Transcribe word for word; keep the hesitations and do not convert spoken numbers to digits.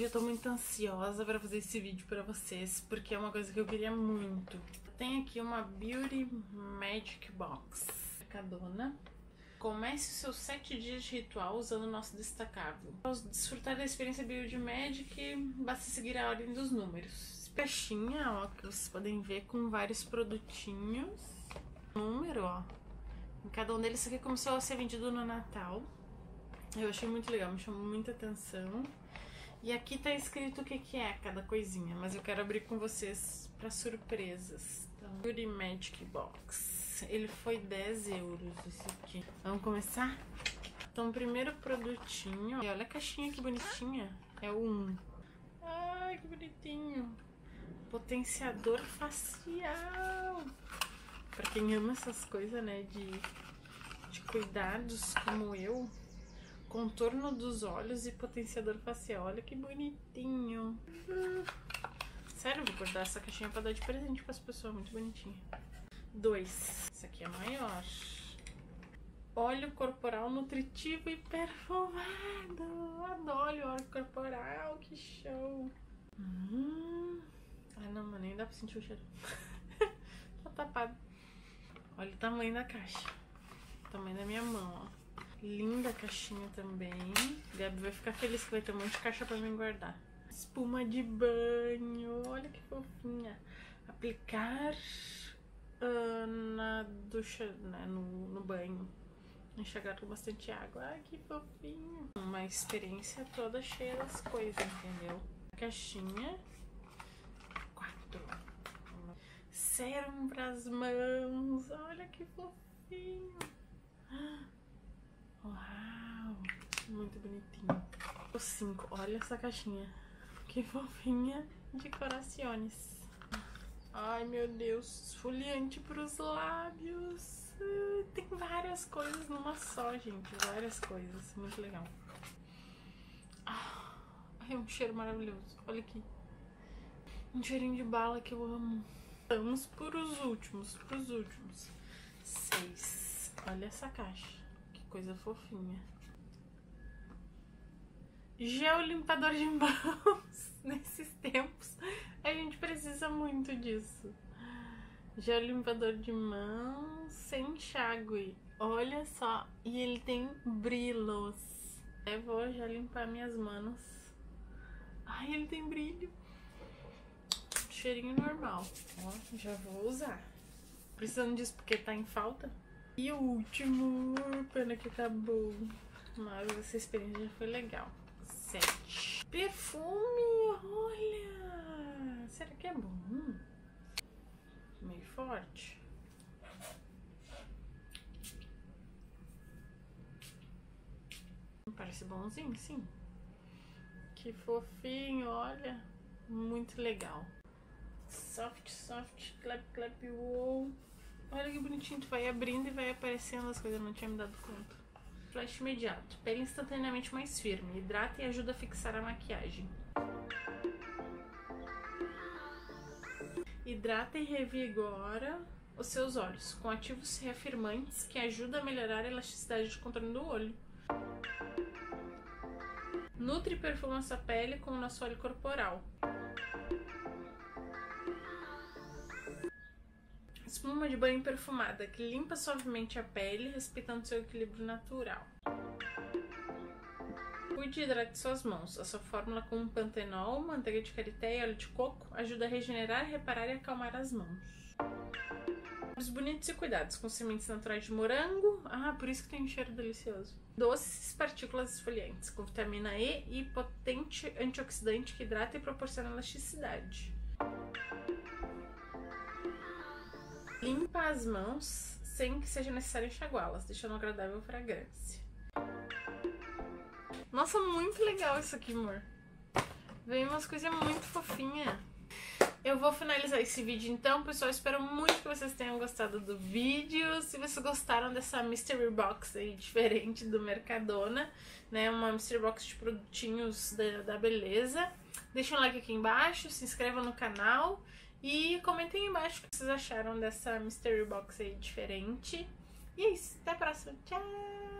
eu tô muito ansiosa pra fazer esse vídeo pra vocês, porque é uma coisa que eu queria muito. Tem aqui uma Beauty Magic Box. Mercadona. Comece os seus sete dias de ritual usando o nosso destacável. Para desfrutar da experiência Beauty Magic, basta seguir a ordem dos números. Caixinha, ó, que vocês podem ver com vários produtinhos. Número, ó. Em cada um deles, isso aqui começou a ser vendido no Natal. Eu achei muito legal, me chamou muita atenção. E aqui tá escrito o que que é cada coisinha, mas eu quero abrir com vocês para surpresas. Então, Beauty Magic Box. Ele foi dez euros esse aqui. Vamos começar? Então, o primeiro produtinho. E olha a caixinha que bonitinha. É o um. Ai, que bonitinho. Potenciador facial. Pra quem ama essas coisas, né? De, de cuidados como eu. Contorno dos olhos e potenciador facial. Olha que bonitinho. Sério, vou guardar essa caixinha pra dar de presente pras pessoas. Muito bonitinha. Dois. Esse aqui é maior. Óleo corporal nutritivo e perfumado. Adoro óleo corporal. Que show. Hum. Ai, não, mas nem dá pra sentir o cheiro. Tá tapado. Olha o tamanho da caixa. O tamanho da minha mão, ó. Linda a caixinha também. Gabi vai ficar feliz que vai ter um monte de caixa pra mim guardar. Espuma de banho. Olha que fofinha. Aplicar uh, na ducha, né, no, no banho. Enxagar com bastante água. Ai, que fofinho. Uma experiência toda cheia das coisas, entendeu? Caixinha. Quatro. Sérum pras mãos. Olha que fofinho. Uau, muito bonitinho. O cinco, olha essa caixinha. Que fofinha de corações. Ai, meu Deus, esfoliante pros lábios. Tem várias coisas numa só, gente. Várias coisas, muito legal. Ah, é um cheiro maravilhoso. Olha aqui. Um cheirinho de bala que eu amo. Vamos por os últimos, pros últimos. Seis. Olha essa caixa. Coisa fofinha. Gel limpador de mãos. Nesses tempos a gente precisa muito disso. Gel limpador de mãos sem enxágue. Olha só. E ele tem brilhos. Eu vou já limpar minhas mãos. Ai, ele tem brilho. Cheirinho normal. Ó, já vou usar. Precisando disso porque tá em falta. E o último, pena que acabou, mas essa experiência já foi legal. Sete. Perfume, olha! Será que é bom? Meio forte. Parece bonzinho, sim. Que fofinho, olha. Muito legal. Soft, soft, clap, clap, wow. Olha que bonitinho, tu vai abrindo e vai aparecendo as coisas, eu não tinha me dado conta. Flash imediato, pele instantaneamente mais firme, hidrata e ajuda a fixar a maquiagem. Hidrata e revigora os seus olhos, com ativos reafirmantes que ajudam a melhorar a elasticidade de contorno do olho. Nutre e perfuma sua pele com o nosso óleo corporal. Espuma de banho perfumada, que limpa suavemente a pele, respeitando seu equilíbrio natural. Cuide e hidrate suas mãos. A sua fórmula com pantenol, manteiga de karité e óleo de coco ajuda a regenerar, reparar e acalmar as mãos. Os bonitos e cuidados com sementes naturais de morango. Ah, por isso que tem um cheiro delicioso. Doces partículas esfoliantes, com vitamina E e potente antioxidante que hidrata e proporciona elasticidade. Limpa as mãos sem que seja necessário enxaguá-las, deixando uma agradável fragrância. Nossa, muito legal isso aqui, amor. Veio umas coisas muito fofinhas. Eu vou finalizar esse vídeo então, pessoal. Espero muito que vocês tenham gostado do vídeo. Se vocês gostaram dessa Mystery Box aí, diferente do Mercadona, né? Uma Mystery Box de produtinhos da, da beleza. Deixa um like aqui embaixo, se inscreva no canal. E comentem aí embaixo o que vocês acharam dessa Mystery Box aí diferente. E é isso, até a próxima. Tchau!